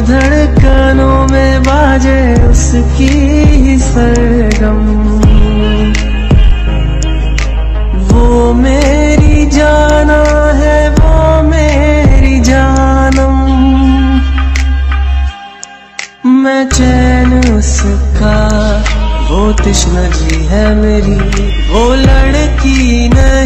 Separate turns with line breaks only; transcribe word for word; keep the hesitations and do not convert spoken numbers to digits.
धड़कनों में बाजे उसकी ही सरगम। वो मेरी जाना है, वो मेरी जानम। मैं चैन उसका, वो तृष्णा जी है मेरी, वो लड़की न